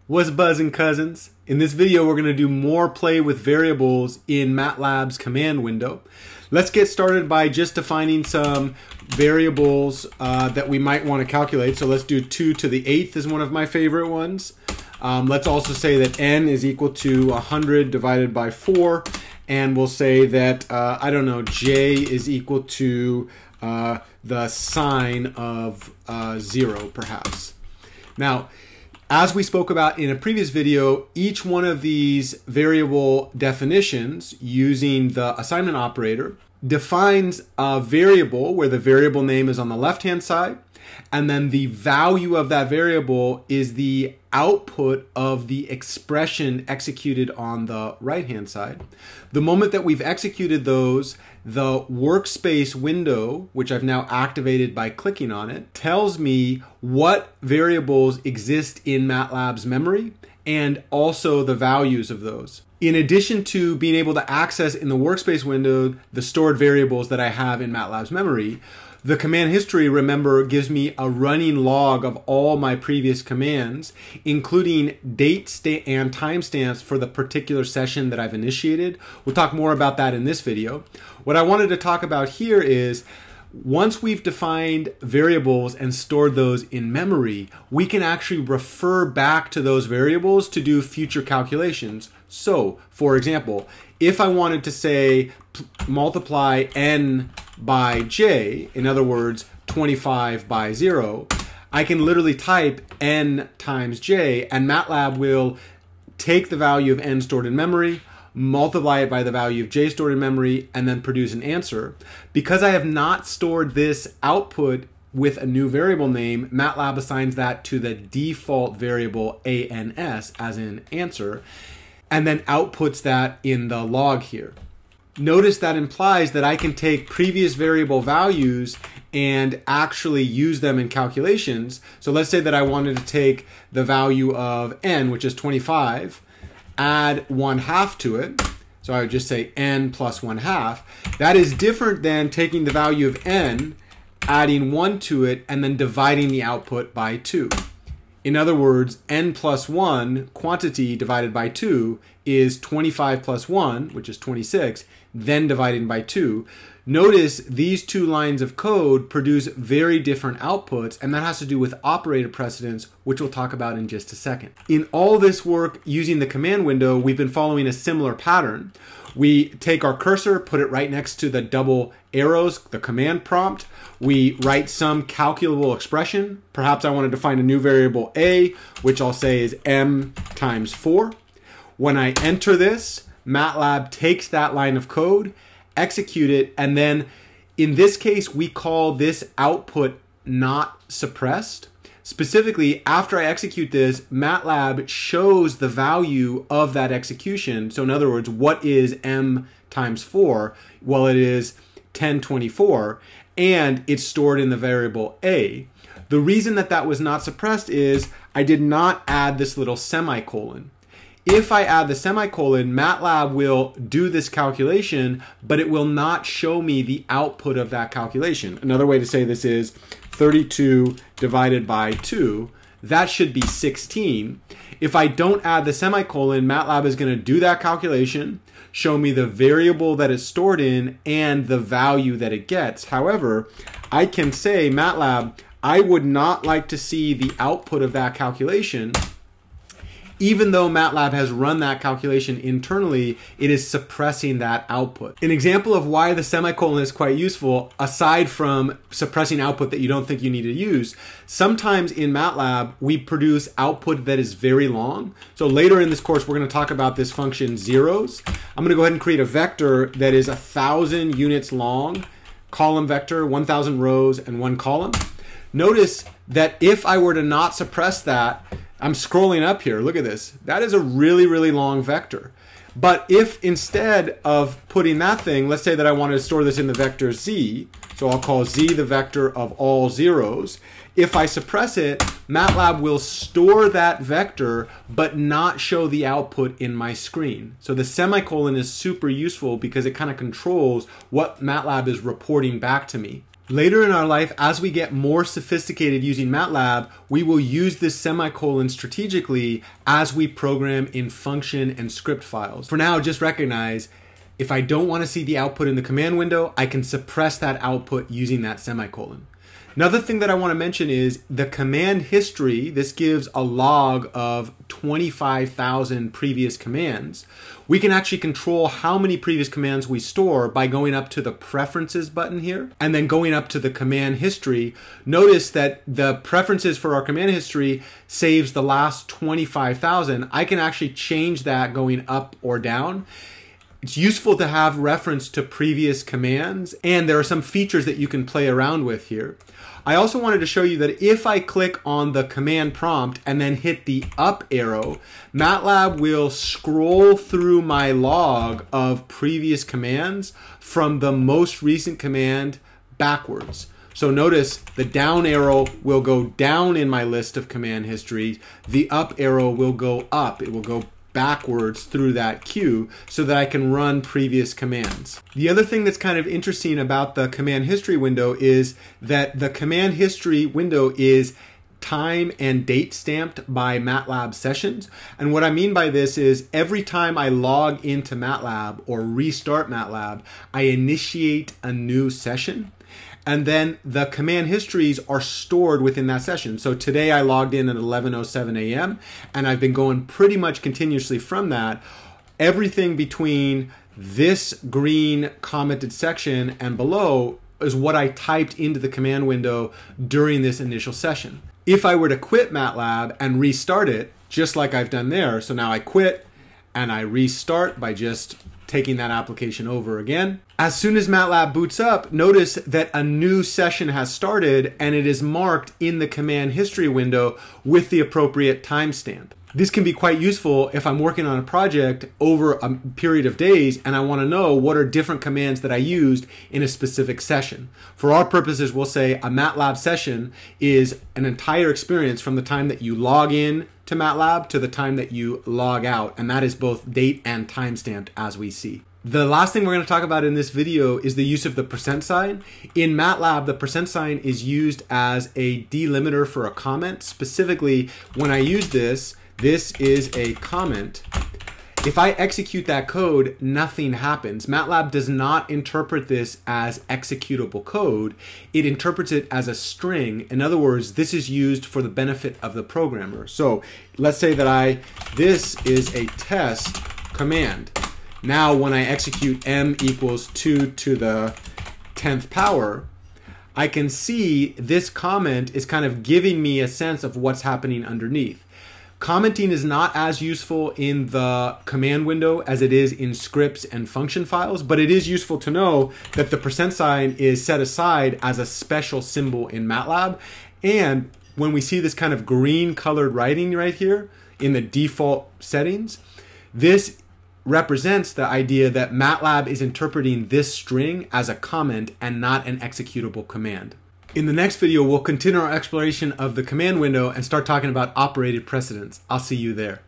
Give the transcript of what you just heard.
What's buzzing, cousins? In this video, we're going to do more play with variables in MATLAB's command window. Let's get started by just defining some variables that we might want to calculate. So let's do 2 to the 8th is one of my favorite ones. Let's also say that n is equal to 100 divided by 4. And we'll say that, I don't know, j is equal to the sine of 0, perhaps. Now, as we spoke about in a previous video, each one of these variable definitions using the assignment operator defines a variable where the variable name is on the left-hand side, and then the value of that variable is the output of the expression executed on the right-hand side. The moment that we've executed those, the Workspace window, which I've now activated by clicking on it, tells me what variables exist in MATLAB's memory and also the values of those. In addition to being able to access in the Workspace window the stored variables that I have in MATLAB's memory, the command history, remember, gives me a running log of all my previous commands, including date and timestamps for the particular session that I've initiated. We'll talk more about that in this video. What I wanted to talk about here is, once we've defined variables and stored those in memory, we can actually refer back to those variables to do future calculations. So, for example, if I wanted to say multiply n by j, in other words, 25 by 0, I can literally type n times j, and MATLAB will take the value of n stored in memory, multiply it by the value of j stored in memory, and then produce an answer. Because I have not stored this output with a new variable name, MATLAB assigns that to the default variable ans, as in answer, and then outputs that in the log here. Notice that implies that I can take previous variable values and actually use them in calculations. So let's say that I wanted to take the value of n, which is 25, add 1/2 to it. So I would just say n plus 1/2. That is different than taking the value of n, adding 1 to it, and then dividing the output by 2. In other words, n plus 1, quantity divided by 2, is 25 plus 1, which is 26, then divided by 2. Notice these two lines of code produce very different outputs, and that has to do with operator precedence, which we'll talk about in just a second. In all this work using the command window, we've been following a similar pattern. We take our cursor, put it right next to the double arrows, the command prompt. We write some calculable expression. Perhaps I wanted to find a new variable a, which I'll say is m times 4. When I enter this, MATLAB takes that line of code, execute it, and then in this case, we call this output not suppressed. Specifically, after I execute this, MATLAB shows the value of that execution. So in other words, what is m times 4? Well, it is 1024, and it's stored in the variable a. The reason that that was not suppressed is I did not add this little semicolon. If I add the semicolon, MATLAB will do this calculation, but it will not show me the output of that calculation. Another way to say this is 32 divided by 2. That should be 16. If I don't add the semicolon, MATLAB is going to do that calculation, show me the variable that it's stored in, and the value that it gets. However, I can say, MATLAB, I would not like to see the output of that calculation. Even though MATLAB has run that calculation internally, it is suppressing that output. An example of why the semicolon is quite useful, aside from suppressing output that you don't think you need to use, sometimes in MATLAB, we produce output that is very long. So later in this course, we're going to talk about this function zeros. I'm going to go ahead and create a vector that is 1,000 units long, column vector, 1,000 rows, and 1 column. Notice that if I were to not suppress that, I'm scrolling up here, look at this. That is a really, really long vector. But if instead of putting that thing, let's say that I wanted to store this in the vector z, so I'll call z the vector of all zeros. If I suppress it, MATLAB will store that vector, but not show the output in my screen. So the semicolon is super useful because it kind of controls what MATLAB is reporting back to me. Later in our life, as we get more sophisticated using MATLAB, we will use this semicolon strategically as we program in function and script files. For now, just recognize if I don't want to see the output in the command window, I can suppress that output using that semicolon. Another thing that I want to mention is the command history. This gives a log of 25,000 previous commands. We can actually control how many previous commands we store by going up to the preferences button here and then going up to the command history. Notice that the preferences for our command history saves the last 25,000. I can actually change that going up or down. It's useful to have reference to previous commands, and there are some features that you can play around with here. I also wanted to show you that if I click on the command prompt and then hit the up arrow, MATLAB will scroll through my log of previous commands from the most recent command backwards. So notice the down arrow will go down in my list of command history. The up arrow will go up. It will go backwards through that queue so that I can run previous commands. The other thing that's kind of interesting about the command history window is that the command history window is time and date stamped by MATLAB sessions. And what I mean by this is every time I log into MATLAB or restart MATLAB, I initiate a new session. And then the command histories are stored within that session. So today I logged in at 11:07 a.m. and I've been going pretty much continuously from that. Everything between this green commented section and below is what I typed into the command window during this initial session. If I were to quit MATLAB and restart it, just like I've done there, so now I quit and I restart by just taking that application over again. As soon as MATLAB boots up, notice that a new session has started and it is marked in the command history window with the appropriate timestamp. This can be quite useful if I'm working on a project over a period of days and I want to know what are different commands that I used in a specific session. For our purposes, we'll say a MATLAB session is an entire experience from the time that you log in to MATLAB to the time that you log out, and that is both date and timestamped as we see. The last thing we're going to talk about in this video is the use of the % sign. In MATLAB, the % sign is used as a delimiter for a comment. Specifically, when I use this is a comment. If I execute that code, nothing happens. MATLAB does not interpret this as executable code. It interprets it as a string. In other words, this is used for the benefit of the programmer. So let's say that this is a test command. Now when I execute m equals 2 to the 10th power, I can see this comment is kind of giving me a sense of what's happening underneath. Commenting is not as useful in the command window as it is in scripts and function files, but it is useful to know that the % sign is set aside as a special symbol in MATLAB. And when we see this kind of green colored writing right here in the default settings, this represents the idea that MATLAB is interpreting this string as a comment and not an executable command. In the next video, we'll continue our exploration of the command window and start talking about operated precedence. I'll see you there.